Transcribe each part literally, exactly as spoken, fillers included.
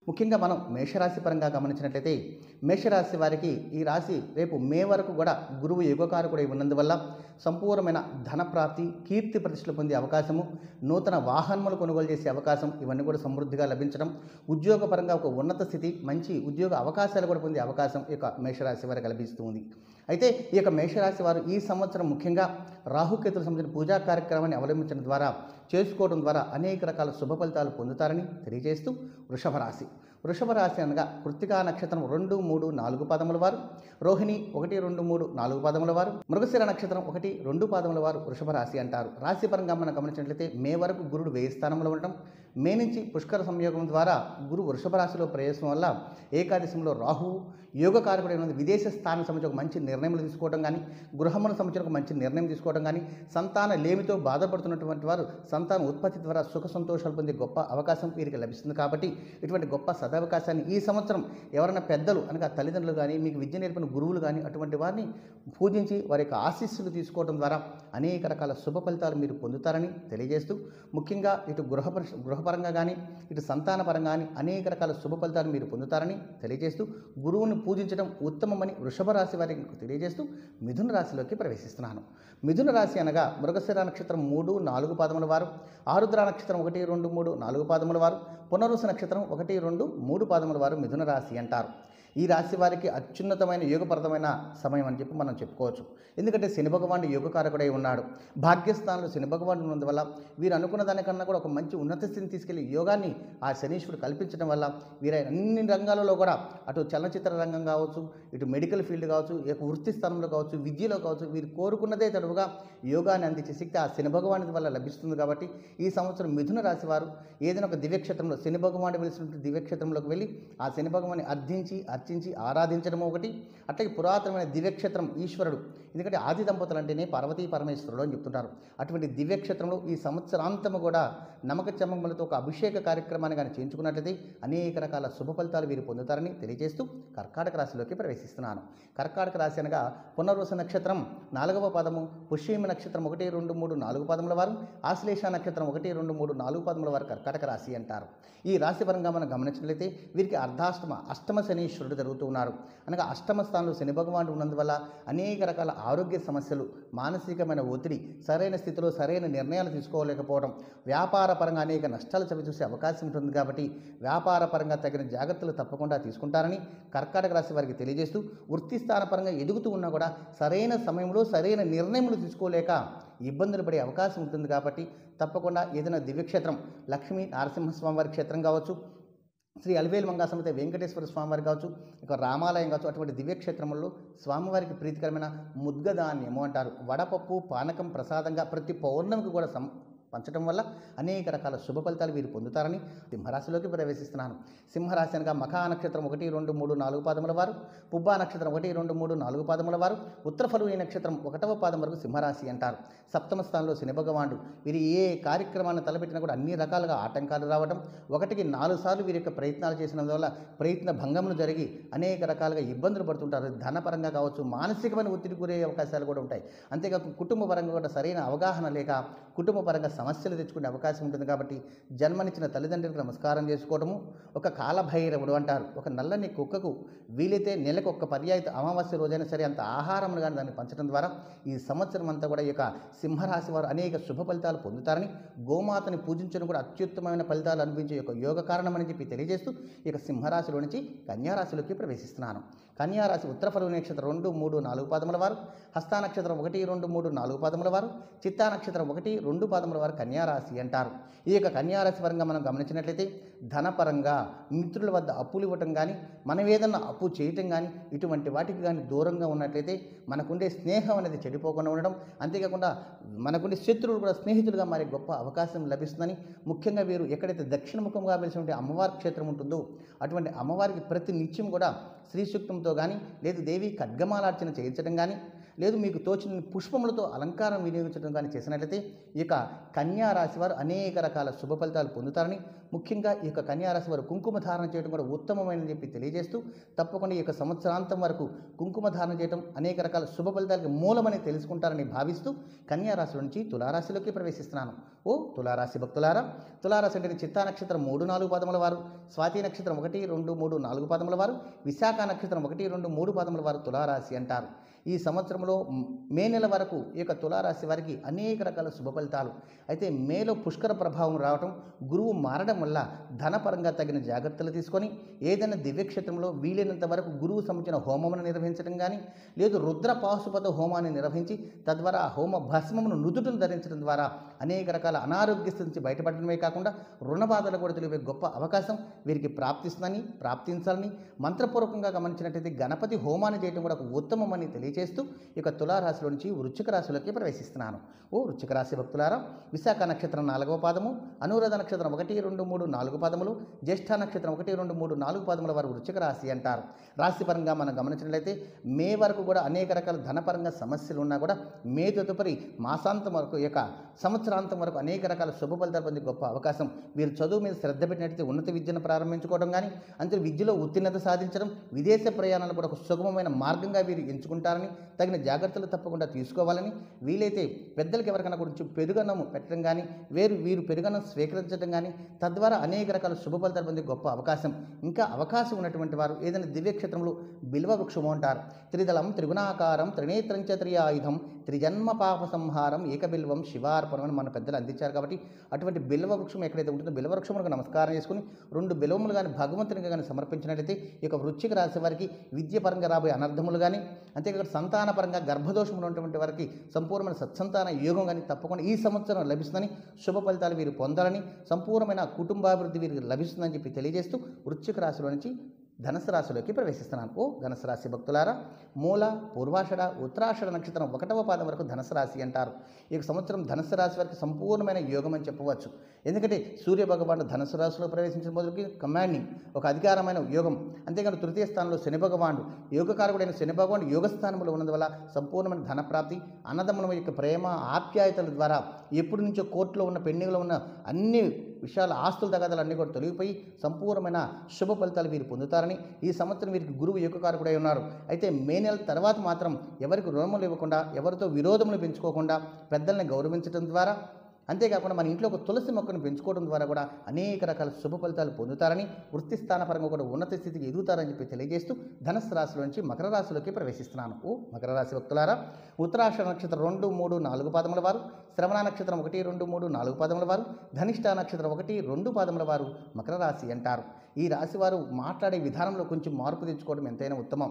ముఖ్యంగా మనం మేషరాశి పరంగా గమనించినట్లయితే మేషరాశి వారికి ఈ రాశి రేపు మే వరకు కూడా గురువు యుగకారకుడై ఉన్నందువల్ల సంపూర్ణమైన ధన ప్రాప్తి, కీర్తి ప్రతిష్టలు పొందే అవకాశము, నూతన వాహనములు కొనుగోలు చేసే అవకాశం ఇవన్నీ కూడా సమృద్ధిగా లభించడం, ఉద్యోగపరంగా ఒక ఉన్నత స్థితి, మంచి ఉద్యోగ అవకాశాలు కూడా పొందే అవకాశం ఈ యొక్క మేషరాశి వారికి లభిస్తుంది. అయితే ఈ యొక్క మేషరాశి వారు ఈ సంవత్సరం ముఖ్యంగా రాహుకేతులకు సంబంధించిన పూజా కార్యక్రమాన్ని అవలంబించడం ద్వారా చేసుకోవడం ద్వారా అనేక రకాల శుభ ఫలితాలు పొందుతారని తెలియజేస్తూ వృషభ రాశి వృషభ రాశి అనగా కృత్తికా నక్షత్రం రెండు మూడు నాలుగు పాదముల వారు, రోహిణి ఒకటి రెండు మూడు నాలుగు పాదముల వారు, మృగశిర నక్షత్రం ఒకటి రెండు పాదముల వారు వృషభ రాశి అంటారు. రాశి పరంగా మనం గమనించినట్లయితే మే వరకు గురుడు వేయి స్థానంలో ఉండటం, మే నుంచి పుష్కర సంయోగం ద్వారా గురు వృషభ రాశిలో ప్రవేశం వల్ల ఏకాదశంలో రాహువు యోగకారకుడైన విదేశ స్థానం సంబంధించి ఒక మంచి నిర్ణయములు తీసుకోవడం కానీ, గృహములకు సంబంధించిన ఒక మంచి నిర్ణయం తీసుకోవడం కానీ, సంతాన లేమితో బాధపడుతున్నటువంటి వారు సంతాన ఉత్పత్తి ద్వారా సుఖ సంతోషాలు పొందే గొప్ప అవకాశం వీరికి లభిస్తుంది. కాబట్టి ఇటువంటి గొప్ప సదవకాశాన్ని ఈ సంవత్సరం ఎవరైనా పెద్దలు అనగా తల్లిదండ్రులు కానీ, మీకు విద్య నేర్పిన గురువులు కానీ అటువంటి వారిని పూజించి వారి యొక్క ఆశీస్సులు తీసుకోవడం ద్వారా అనేక రకాల శుభ ఫలితాలు మీరు పొందుతారని తెలియజేస్తూ, ముఖ్యంగా ఇటు గృహ గృహపరంగా కానీ ఇటు సంతానపరంగా కానీ అనేక రకాల శుభ ఫలితాలు మీరు పొందుతారని తెలియజేస్తూ గురువును పూజించడం ఉత్తమమని వృషభ రాశి వారికి తెలియజేస్తూ మిథున రాశిలోకి ప్రవేశిస్తున్నాను. మిథున రాశి అనగా మృగశిర నక్షత్రం మూడు నాలుగు పాదముల వారు, ఆరుద్ర నక్షత్రం ఒకటి రెండు మూడు నాలుగు పాదముల వారు, పునరుస నక్షత్రం ఒకటి రెండు మూడు పాదముల వారు మిథున రాశి అంటారు. ఈ రాశి వారికి అత్యున్నతమైన యోగప్రదమైన సమయం అని చెప్పి మనం చెప్పుకోవచ్చు. ఎందుకంటే శని భగవానుడు యోగకారకుడై ఉన్నాడు. భాగ్యస్థానంలో శని భగవానుడు ఉన్నందువల్ల వీరు అనుకున్న దానికన్నా కూడా ఒక మంచి ఉన్నత స్థితిని తీసుకెళ్లి యోగాన్ని ఆ శనీశ్వరుడు కల్పించడం వల్ల వీరు అన్ని రంగాలలో కూడా అటు చలనచిత్ర రంగం కావచ్చు, ఇటు మెడికల్ ఫీల్డ్ కావచ్చు, ఈ యొక్క వృత్తి స్థానంలో కావచ్చు, విద్యలో కావచ్చు, వీరు కోరుకున్నదే తడువుగా యోగాన్ని అందించే శక్తి ఆ శని భగవానుడి వల్ల లభిస్తుంది. కాబట్టి ఈ సంవత్సరం మిథున రాశి వారు ఏదైనా ఒక దివ్యక్షేత్రంలో శని భగవానుడు వెలిసినటువంటి దివ్యక్షేత్రంలోకి వెళ్ళి ఆ శని భగవాన్ని అర్థించి అర్చించి ఆరాధించడం ఒకటి. అట్లాగే పురాతనమైన దివ్యక్షేత్రం ఈశ్వరుడు, ఎందుకంటే ఆది దంపతులు అంటేనే పార్వతీ పరమేశ్వరుడు అని చెప్తుంటారు. అటువంటి దివ్యక్షేత్రంలో ఈ సంవత్సరాంతము కూడా నమ్మక చమ్మములతో ఒక అభిషేక కార్యక్రమాన్ని కానీ చేయించుకున్నట్లయితే అనేక రకాల శుభ ఫలితాలు వీరు పొందుతారని తెలియజేస్తూ కర్కాటక రాశిలోకి ప్రవేశిస్తున్నాను. కర్కాటక రాశి అనగా పునర్వస నక్షత్రం నాలుగవ పాదము, పుష్యమి నక్షత్రం ఒకటి రెండు మూడు నాలుగు పాదముల వారు, ఆశ్లేష నక్షత్రం ఒకటి రెండు మూడు నాలుగు పాదముల వారు కర్కాటక రాశి అంటారు. ఈ రాశి పరంగా మనం గమనించినట్లయితే వీరికి అర్ధాష్టమ అష్టమ శనీశ్వరుడు జరుగుతూ ఉన్నారు. అనగా అష్టమ స్థానంలో శని భగవానుడు ఉన్నందువల్ల అనేక రకాల ఆరోగ్య సమస్యలు, మానసికమైన ఒత్తిడి, సరైన స్థితిలో సరైన నిర్ణయాలు తీసుకోలేకపోవడం, వ్యాపార పరంగా అనేక నష్టాలు చవిచూసే అవకాశం ఉంటుంది. కాబట్టి వ్యాపార పరంగా తగిన జాగ్రత్తలు తప్పకుండా తీసుకుంటారని కర్కాటక రాశి వారికి తెలియజేస్తూ, వృత్తి స్థానపరంగా ఎదుగుతూ ఉన్నా కూడా సరైన సమయంలో సరైన నిర్ణయములు తీసుకోలేక ఇబ్బందులు పడే అవకాశం ఉంటుంది. కాబట్టి తప్పకుండా ఏదైనా దివ్యక్షేత్రం లక్ష్మీ నరసింహస్వామి వారి క్షేత్రం కావచ్చు, శ్రీ అలివేలు మంగా సమేత వెంకటేశ్వర స్వామివారి కావచ్చు, ఇక రామాలయం కావచ్చు, అటువంటి దివ్యక్షేత్రంలో స్వామివారికి ప్రీతికరమైన ముద్గధాన్యము అంటారు వడపప్పు పానకం ప్రసాదంగా ప్రతి పౌర్ణమికి కూడా సం పంచడం వల్ల అనేక రకాల శుభ ఫలితాలు వీరు పొందుతారని సింహరాశిలోకి ప్రవేశిస్తున్నాను. సింహరాశి అనగా మఖా నక్షత్రం ఒకటి రెండు మూడు నాలుగు పాదముల వారు, పుబ్బా నక్షత్రం ఒకటి రెండు మూడు నాలుగు పాదముల వారు, ఉత్తర ఫల్గుని నక్షత్రం ఒకటవ పాదం వరకు సింహరాశి అంటారు. సప్తమ స్థానంలో శని భగవానుడు వీరి ఏ కార్యక్రమాన్ని తలపెట్టినా కూడా అన్ని రకాలుగా ఆటంకాలు రావడం, ఒకటికి నాలుగు సార్లు వీరి యొక్క ప్రయత్నాలు చేసినందువల్ల ప్రయత్న భంగములు జరిగి అనేక రకాలుగా ఇబ్బందులు పడుతుంటారు. ధనపరంగా కావచ్చు, మానసికమైన ఒత్తిడి గురే అవకాశాలు కూడా ఉంటాయి. అంతేకాక కుటుంబ పరంగా కూడా సరైన అవగాహన లేక కుటుంబ పరంగా సమస్యలు తెచ్చుకునే అవకాశం ఉంటుంది. కాబట్టి జన్మనిచ్చిన తల్లిదండ్రులకు నమస్కారం చేసుకోవడము, ఒక కాలభైరవుడు అంటారు, ఒక నల్లని కుక్కకు వీలైతే నెలకు ఒక్క పర్యాయ అమావాస్య రోజైనా సరే అంత ఆహారం కానీ దాన్ని పంచడం ద్వారా ఈ సంవత్సరం అంతా కూడా ఈ యొక్క సింహరాశి వారు అనేక శుభ ఫలితాలు పొందుతారని, గోమాతని పూజించడం కూడా అత్యుత్తమమైన ఫలితాలు అనిపించే యొక్క యోగ కారణమని చెప్పి తెలియజేస్తూ ఈ యొక్క సింహరాశిలో నుంచి కన్యారాశిలోకి ప్రవేశిస్తున్నాను. కన్యారాశి ఉత్తర ఫల్గుని నక్షత్రం రెండు మూడు నాలుగు పాదముల వారు, హస్తా నక్షత్రం ఒకటి రెండు మూడు నాలుగు పాదముల వారు, చిత్తా నక్షత్రం ఒకటి రెండు పాదముల వారు కన్యారాశి అంటారు. ఈ యొక్క కన్యారాశి పరంగా మనం గమనించినట్లయితే ధనపరంగా మిత్రుల వద్ద అప్పులు ఇవ్వటం కానీ, మనం ఏదన్నా అప్పు చేయటం కానీ ఇటువంటి వాటికి కానీ దూరంగా ఉన్నట్లయితే మనకుండే స్నేహం అనేది చెడిపోకుండా ఉండడం, అంతేకాకుండా మనకుండే శత్రువులు కూడా స్నేహితులుగా మారే గొప్ప అవకాశం లభిస్తుందని, ముఖ్యంగా వీరు ఎక్కడైతే దక్షిణముఖంగా వెలిసినటువంటి అమ్మవారి క్షేత్రం ఉంటుందో అటువంటి అమ్మవారికి ప్రతి నిత్యం కూడా శ్రీ సూక్తంతో కానీ, లేదు దేవి ఖడ్గమాలార్చన చేయించడం కానీ, లేదు మీకు తోచిన పుష్పములతో అలంకారం వినియోగించడం కానీ చేసినట్లయితే ఈ యొక్క కన్యా రాశి వారు అనేక రకాల శుభ ఫలితాలు పొందుతారని, ముఖ్యంగా ఈ యొక్క కన్యారాశి వారు కుంకుమ ధారణ చేయడం కూడా ఉత్తమమైనని చెప్పి తెలియజేస్తూ తప్పకుండా ఈ యొక్క సంవత్సరాంతం వరకు కుంకుమ ధారణ చేయడం అనేక రకాల శుభ ఫలితాలకు మూలమని తెలుసుకుంటారని భావిస్తూ కన్యారాశి నుంచి తులారాశిలోకి ప్రవేశిస్తున్నాను. ఓ తులారాశి భక్తులారా, తులారాశి అంటే చిత్తా నక్షత్రం మూడు నాలుగు పాదముల వారు, స్వాతి నక్షత్రం ఒకటి రెండు మూడు నాలుగు పాదముల వారు, విశాఖ నక్షత్రం ఒకటి రెండు మూడు పాదముల వారు తులారాశి అంటారు. ఈ సంవత్సరంలో మే నెల వరకు ఈ యొక్క తులారాశి వారికి అనేక రకాల శుభ ఫలితాలు. అయితే మేలో పుష్కర ప్రభావం రావటం, గురువు మారడం వల్ల ధనపరంగా తగిన జాగ్రత్తలు తీసుకొని ఏదైనా దివ్యక్షేత్రంలో వీలైనంత వరకు గురువు సంబంధించిన హోమమును నిర్వహించడం కానీ, లేదు రుద్ర పాశుపత హోమాన్ని నిర్వహించి తద్వారా ఆ హోమ భస్మమును నుదుటను ధరించడం ద్వారా అనేక రకాల అనారోగ్య స్థితి నుంచి బయటపడడమే కాకుండా రుణ బాధలు కూడా తెలిపే గొప్ప అవకాశం వీరికి ప్రాప్తిస్తుందని, ప్రాప్తించాలని మంత్రపూర్వకంగా గమనించినట్లయితే గణపతి హోమాన్ని చేయడం కూడా ఒక ఉత్తమమని తెలియజేస్తూ ఇక తులారాశిలో నుంచి వృశ్చిక రాశిలోకి ప్రవేశిస్తున్నాను. ఓ వృశ్చిక రాశి భక్తులారా, విశాఖ నక్షత్రం నాలుగవ పాదము, అనురాధ నక్షత్రం ఒకటి రెండు మూడు నాలుగు పాదములు, జ్యేష్ఠ నక్షత్రం ఒకటి రెండు మూడు నాలుగు పాదముల వారు వృశ్చిక రాశి అంటారు. రాశిపరంగా మనం గమనించినట్లయితే మే వరకు కూడా అనేక రకాల ధనపరంగా సమస్యలు ఉన్నా కూడా మే తదుపరి మాసాంతం వరకు యొక్క సంవత్సరాంతం వరకు అనేక రకాల శుభ ఫలితాలు పొందే గొప్ప అవకాశం. వీరు చదువు మీద శ్రద్ధ పెట్టినట్లయితే ఉన్నత విద్యను ప్రారంభించుకోవడం కానీ, అంతే విద్యలో ఉత్తీర్ణత సాధించడం, విదేశ ప్రయాణాలు కూడా ఒక సుగమమైన మార్గంగా వీరు ఎంచుకుంటారని, తగిన జాగ్రత్తలు తప్పకుండా తీసుకోవాలని, వీలైతే పెద్దలకు ఎవరికైనా కొంచెం పెరుగన్నము పెట్టడం కానీ, వేరు వీరు పెరుగన్నం స్వీకరించడం కానీ, తద్వారా అనేక రకాల శుభ ఫలితాలు పొందే గొప్ప అవకాశం. ఇంకా అవకాశం ఉన్నటువంటి వారు ఏదైనా దివ్యక్షేత్రంలో బిల్వ వృక్షము అంటారు. త్రిదళం త్రిగుణాకారం త్రినేత్రంచ త్రియాయుధం త్రిజన్మ పాప సంహారం ఏకబిల్వం శివార్పణం అని మన పెద్దలు అందించారు. కాబట్టి అటువంటి బిల్వ వృక్షం ఎక్కడైతే ఉంటుందో బిల్వ వృక్షములకు నమస్కారం చేసుకుని రెండు బిల్వములు కానీ భగవంతునికి కానీ సమర్పించినట్లయితే ఇక వృశ్చిక రాశి వారికి విద్యపరంగా రాబోయే అనర్థములు కానీ, అంతేకాక సంతానపరంగా గర్భదోషములు ఉన్నటువంటి వారికి సంపూర్ణమైన సత్సంతాన యోగం కానీ తప్పకుండా ఈ సంవత్సరం లభిస్తుందని, శుభ ఫలితాలు వీరు పొందాలని, సంపూర్ణమైన కుటుంబాభివృద్ధి వీరికి లభిస్తుందని చెప్పి తెలియజేస్తూ వృశ్చిక రాశిలో నుంచి ధనుసు రాశిలోకి ప్రవేశిస్తున్నాను. ఓ ధనుసు రాశి భక్తులారా, మూల, పూర్వాషాఢ, ఉత్తరాషాఢ నక్షత్రం ఒకటవ పాదం వరకు ధనుసు రాశి అంటారు. ఈ సంవత్సరం ధనుసు రాశి వారికి సంపూర్ణమైన యోగం అని చెప్పవచ్చు. ఎందుకంటే సూర్య భగవానుడు ధనుసు రాశిలో ప్రవేశించిన మొదలుకి కమాండింగ్ ఒక అధికారమైన యోగం. అంతేకాదు తృతీయ స్థానంలో శని భగవానుడు యోగకారకుడైన శని భగవానుడు యోగ స్థానంలో ఉన్నందువల్ల సంపూర్ణమైన ధనప్రాప్తి, అన్నదమ్ముల యొక్క ప్రేమ ఆప్యాయతల ద్వారా ఎప్పటి నుంచో కోర్టులో ఉన్న పెండింగ్లో ఉన్న అన్ని విషయాల ఆస్తుల తగాదాలు అన్నీ కూడా తొలగిపోయి సంపూర్ణమైన శుభ ఫలితాలు వీరు పొందుతారని, ఈ సంవత్సరం వీరికి గురువు యోగకారకుడై ఉన్నారు. అయితే మే నెల తర్వాత మాత్రం ఎవరికి రుణములు ఇవ్వకుండా, ఎవరితో విరోధములు పెంచుకోకుండా పెద్దల్ని గౌరవించడం ద్వారా, అంతేకాకుండా మన ఇంట్లో ఒక తులసి మొక్కను పెంచుకోవడం ద్వారా కూడా అనేక రకాల శుభ ఫలితాలు పొందుతారని, వృత్తి స్థానపరంగా కూడా ఉన్నత స్థితికి ఎదుగుతారని చెప్పి తెలియజేస్తూ ధనుసు రాశిలో నుంచి మకర రాశిలోకి ప్రవేశిస్తున్నాను. ఓ మకర రాశి భక్తులారా, ఉత్తరాషాఢ నక్షత్రం రెండు మూడు నాలుగు పాదముల వారు, శ్రవణ నక్షత్రం ఒకటి రెండు మూడు నాలుగు పాదముల వారు, ధనిష్ట నక్షత్రం ఒకటి రెండు పాదముల వారు మకర రాశి అంటారు. ఈ రాశి వారు మాట్లాడే విధానంలో కొంచెం మార్పు తెచ్చుకోవడం ఎంతైనా ఉత్తమం.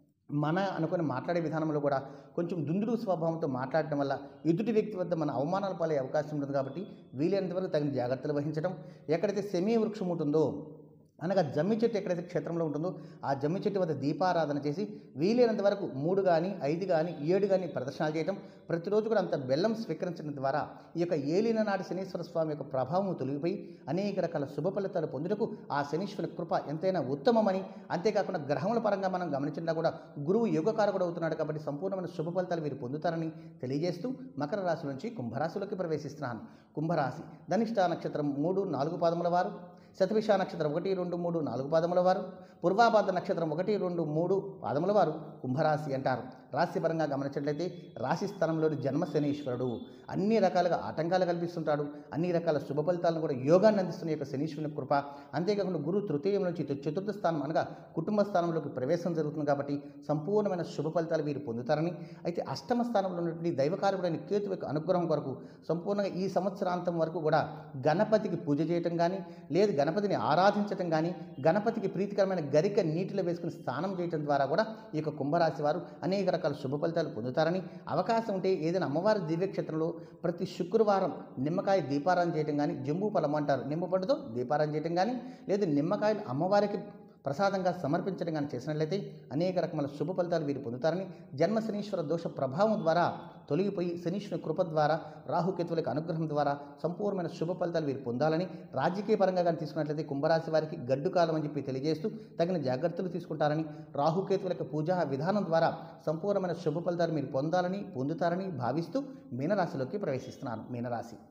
మన అనుకుని మాట్లాడే విధానంలో కూడా కొంచెం దుందుడు స్వభావంతో మాట్లాడటం వల్ల ఎదుటి వ్యక్తి వద్ద మన అవమానాలు పాలే అవకాశం ఉంటుంది. కాబట్టి వీలైనంత వరకు తగిన జాగ్రత్తలు వహించడం, ఎక్కడైతే సెమీ వృక్షం ఉంటుందో అనగా జమ్మి చెట్టు ఎక్కడైతే క్షేత్రంలో ఉంటుందో ఆ జమ్మి చెట్టు వద్ద దీపారాధన చేసి వీలైనంత వరకు మూడు కానీ ఐదు కానీ ఏడు కానీ ప్రదర్శనలు చేయటం, ప్రతిరోజు కూడా అంత బెల్లం స్వీకరించడం ద్వారా ఈ యొక్క ఏలిన నాటి శనీశ్వర స్వామి యొక్క ప్రభావం తొలగిపోయి అనేక రకాల శుభ ఫలితాలు పొందుటకు ఆ శనీశ్వరుని కృప ఎంతైనా ఉత్తమమని, అంతేకాకుండా గ్రహముల పరంగా మనం గమనించినా కూడా గురువు యోగకారకుడు అవుతున్నాడు. కాబట్టి సంపూర్ణమైన శుభ ఫలితాలు వీరు పొందుతారని తెలియజేస్తూ మకర రాశి నుంచి కుంభరాశిలోకి ప్రవేశిస్తున్నాను. కుంభరాశి ధనిష్ట నక్షత్రం మూడు నాలుగు పాదముల వారు, శతభిష నక్షత్రం ఒకటి రెండు మూడు నాలుగు పాదముల వారు, పూర్వాభాద్ర నక్షత్రం ఒకటి రెండు మూడు పాదముల వారు కుంభరాశి అంటారు. రాశిపరంగా గమనించినట్లయితే రాశి స్థానంలోని జన్మ శనీశ్వరుడు అన్ని రకాలుగా ఆటంకాలు కల్పిస్తుంటాడు. అన్ని రకాల శుభ ఫలితాలను కూడా యోగాన్ని అందిస్తున్న యొక్క శనీశ్వరుని కృప, అంతేకాకుండా గురు తృతీయం నుంచి చతుర్థ స్థానం అనగా కుటుంబ స్థానంలోకి ప్రవేశం జరుగుతుంది. కాబట్టి సంపూర్ణమైన శుభ ఫలితాలు వీరు పొందుతారని, అయితే అష్టమ స్థానంలో ఉన్నటువంటి దైవకారకుడైన కేతు యొక్క అనుగ్రహం కొరకు సంపూర్ణంగా ఈ సంవత్సరాంతం వరకు కూడా గణపతికి పూజ చేయటం కానీ, లేదు గణపతిని ఆరాధించటం కానీ, గణపతికి ప్రీతికరమైన గరిక నీటిలో వేసుకుని స్నానం చేయడం ద్వారా కూడా ఈ యొక్క కుంభరాశి వారు అనేక రకాల శుభ ఫలితాలు పొందుతారని, అవకాశం ఉంటే ఏదైనా అమ్మవారి దివ్యక్షేత్రంలో ప్రతి శుక్రవారం నిమ్మకాయ దీపారాధన చేయటం కానీ, జంబూ ఫలం అంటారు నిమ్మపండుతో దీపారాధన చేయటం కానీ, లేదు నిమ్మకాయలు అమ్మవారికి ప్రసాదంగా సమర్పించడం కానీ చేసినట్లయితే అనేక రకముల శుభ ఫలితాలు వీరు పొందుతారని, జన్మ శనీశ్వర దోష ప్రభావం ద్వారా తొలగిపోయి శనీశ్వరుని కృప ద్వారా రాహుకేతువులకు అనుగ్రహం ద్వారా సంపూర్ణమైన శుభ ఫలితాలు వీరు పొందాలని, రాజకీయ పరంగా కానీ తీసుకున్నట్లయితే కుంభరాశి వారికి గడ్డు కాలం అని చెప్పి తెలియజేస్తూ తగిన జాగ్రత్తలు తీసుకుంటారని, రాహుకేతువులకు పూజా విధానం ద్వారా సంపూర్ణమైన శుభ ఫలితాలు మీరు పొందాలని పొందుతారని భావిస్తూ మీనరాశిలోకి ప్రవేశిస్తున్నాను. మీనరాశి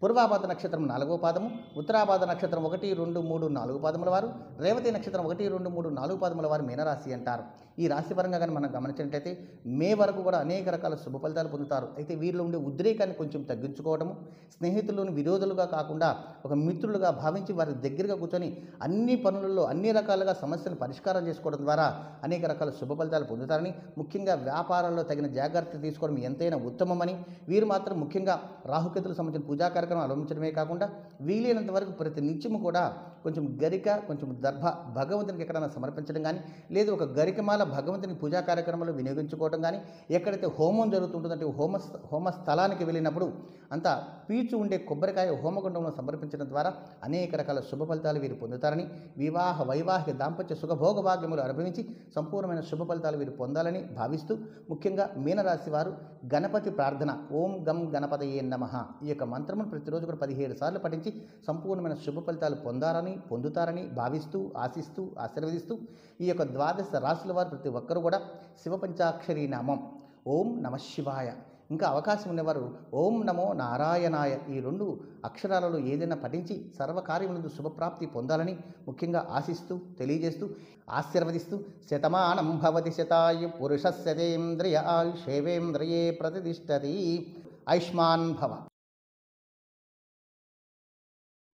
పూర్వాభాద్ర నక్షత్రం నాలుగో పాదము, ఉత్తరాభాద్ర నక్షత్రం ఒకటి రెండు మూడు నాలుగు పాదముల వారు, రేవతి నక్షత్రం ఒకటి రెండు మూడు నాలుగు పాదముల వారు మీనరాశి అంటారు. ఈ రాశి పరంగా కానీ మనం గమనించినట్లయితే మే వరకు కూడా అనేక రకాల శుభ ఫలితాలు పొందుతారు. అయితే వీరిలో ఉండే ఉద్రేకాన్ని కొంచెం తగ్గించుకోవడము, స్నేహితులను విరోధులుగా కాకుండా ఒక మిత్రులుగా భావించి వారి దగ్గరగా కూర్చొని అన్ని పనులలో అన్ని రకాలుగా సమస్యలు పరిష్కారం చేసుకోవడం ద్వారా అనేక రకాల శుభ ఫలితాలు పొందుతారని, ముఖ్యంగా వ్యాపారాల్లో తగిన జాగ్రత్త తీసుకోవడం ఎంతైనా ఉత్తమమని, వీరు మాత్రం ముఖ్యంగా రాహుకేతులకు సంబంధించిన పూజా కార్యక్రమం అవలంబించడమే కాకుండా వీలైనంత వరకు ప్రతి నిత్యము కూడా కొంచెం గరిక, కొంచెం దర్భ భగవంతునికి ఎక్కడైనా సమర్పించడం కానీ, లేదు ఒక గరికమాల భగవంతుని పూజా కార్యక్రమంలో వినియోగించుకోవడం కానీ, ఎక్కడైతే హోమం జరుగుతుంటుందంటే హోమ హోమ స్థలానికి వెళ్ళినప్పుడు అంత పీచు ఉండే కొబ్బరికాయ హోమగుండంలో సమర్పించడం ద్వారా అనేక రకాల శుభ ఫలితాలు వీరు పొందుతారని, వివాహ వైవాహిక దాంపత్య సుఖభోగ భాగ్యములు అనుభవించి సంపూర్ణమైన శుభ ఫలితాలు వీరు పొందాలని భావిస్తూ, ముఖ్యంగా మీనరాశి వారు గణపతి ప్రార్థన ఓం గం గణపతయే నమః ఈ యొక్క మంత్రమును ప్రతిరోజు కూడా పదిహేడు సార్లు పఠించి సంపూర్ణమైన శుభ ఫలితాలు పొందాలని పొందుతారని భావిస్తూ, ఆశిస్తూ, ఆశీర్వదిస్తూ ఈ యొక్క ద్వాదశ రాశుల వారు ప్రతి ఒక్కరూ కూడా శివ పంచాక్షరీ నామం ఓం నమ శివాయ, ఇంకా అవకాశం ఉన్నవారు ఓం నమో నారాయణాయ ఈ రెండు అక్షరాలలో ఏదైనా పఠించి సర్వకార్యములందు శుభప్రాప్తి పొందాలని ముఖ్యంగా ఆశిస్తూ, తెలియజేస్తూ, ఆశీర్వదిస్తూ శతమానం భవతి శతాయు పురుషస్యతేంద్రియ ఆయుషేవేంద్రియే ప్రతిష్టతి. ఆయుష్మాన్ భవ.